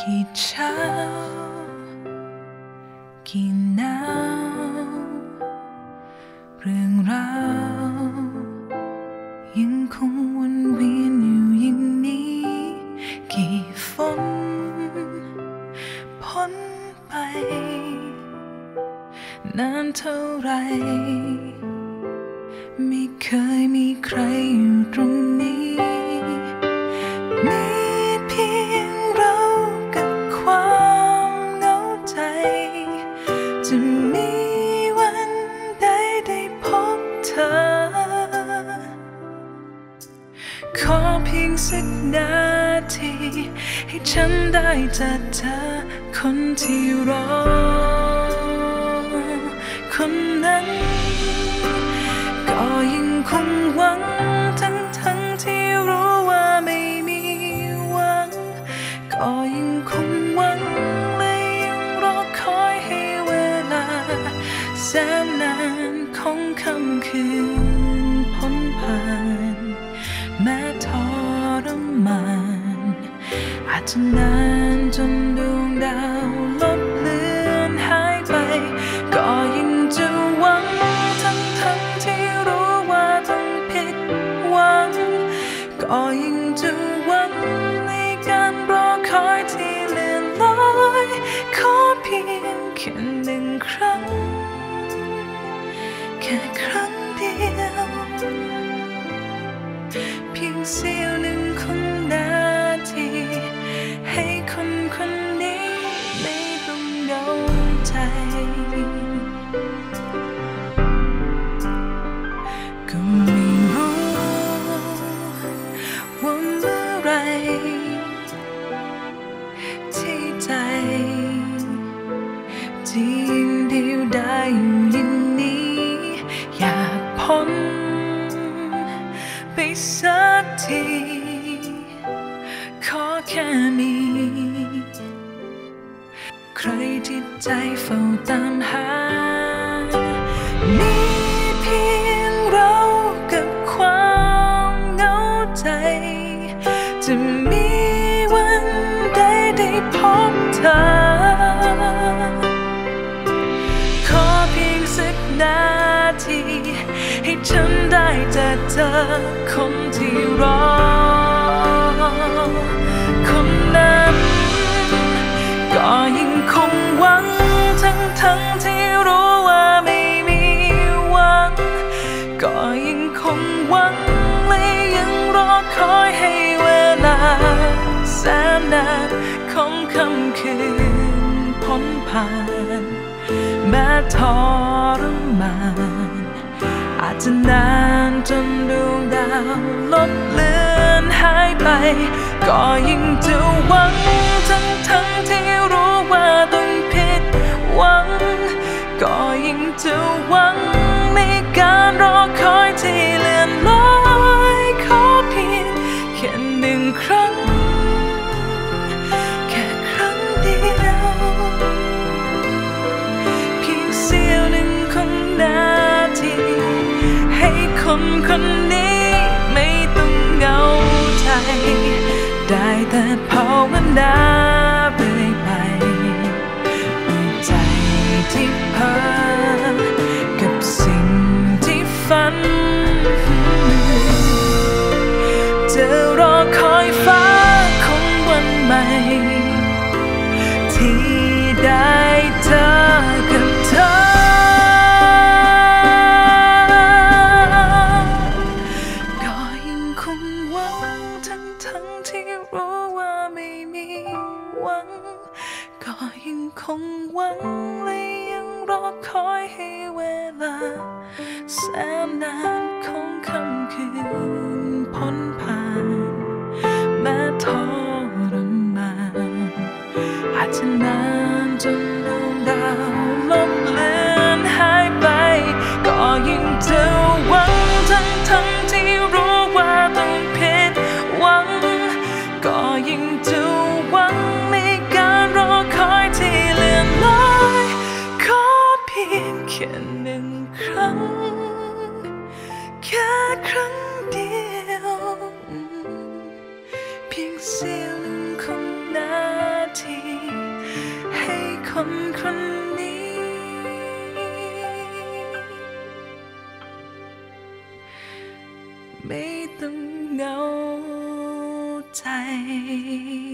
กี่เช้ากี่หนาวเรื่องราวยังคงวนเวียนอยู่อย่างนี้กี่ฝนพ้นไปนานเท่าไรไม่เคยมีใครอยู่ตรงนี้มีเพียงเรากับความเหงาใจจะมีวันใดได้พบเธอขอเพียงสักนาทีให้ฉันได้เจอเธอคนที่รอคนนั้นก็ยังคงหวังทั้งที่รู้ว่าไม่มีหวังก็ยังคงหวังและยังรอคอยให้เวลาแสนนานของค่ำคืนพ้นผ่านแม้ทรมานอาจจะนานจนดวงดาวลบเลือนหายไปก็ยังจะหวังทั้งที่รู้ว่าต้องผิดหวังก็ยังจะหวังในการรอคอยที่เลื่อนลอยขอเพียงแค่หนึ่งครั้งแค่ครั้งเดียวเพียงเสี้ยวหนึ่งของนาทีให้คนนี้ไม่ต้องเหงาใจก็ไม่รู้ว่าเมื่อไรที่ใจจริงเดียวได้อยู่อย่างนี้อยากพ้นไปสักทีขอแค่มีใครที่ใจเฝ้าตามหามีเพียงเรากับความเหงาใจจะมีวันใดได้พบเธอขอเพียงสักนาทีให้ฉันได้เจอคนที่รอคนนั้นก็ยังคงหวังทั้งที่รู้ว่าไม่มีหวังก็ยังคงหวังและยังรอคอยให้เวลาแสนนานของค่ำคืนพ้นผ่านแม้ทรมานอาจจะนานจนดวงดาวลบเลือนหายไปก็ยังจะหวังทั้งที่รู้ว่าต้องผิดหวังก็ยังจะหวังในการรอคอยที่เลื่อนลอยขอเพียงแค่หนึ่งครั้งแค่ครั้งเดียวเพียงเสี้ยวหนึ่งของนาทีให้คนนี้ไม่ต้องเหงาใจได้แต่ภาวนาเรื่อยไปด้วยใจที่เพ้อกับสิ่งที่ฝันจะรอคอยฟ้าของวันใหม่ที่ได้เจอกับเธอก็ยังคงหวังทั้งที่รู้ว่าไม่มีหวังก็ยังคงหวังและยังรอคอยให้เวลาแสนนานของค่ำคืนพ้นผ่านแม้ทรมานอาจจะนานจนดวงดาวลบเลือนหายไปก็ยังจะหวังทั้งที่รู้ว่าต้องผิดหวังก็ยังจะหวังในการรอคอยที่เลื่อนลอยขอเพียงแค่หนึ่งครั้งแค่ครั้งเดียวเพียงเสี้ยวหนึ่งของนาทีไม่ต้องเหงาใจ